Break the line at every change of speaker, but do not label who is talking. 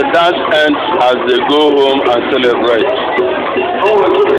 dance ends as they go home and celebrate.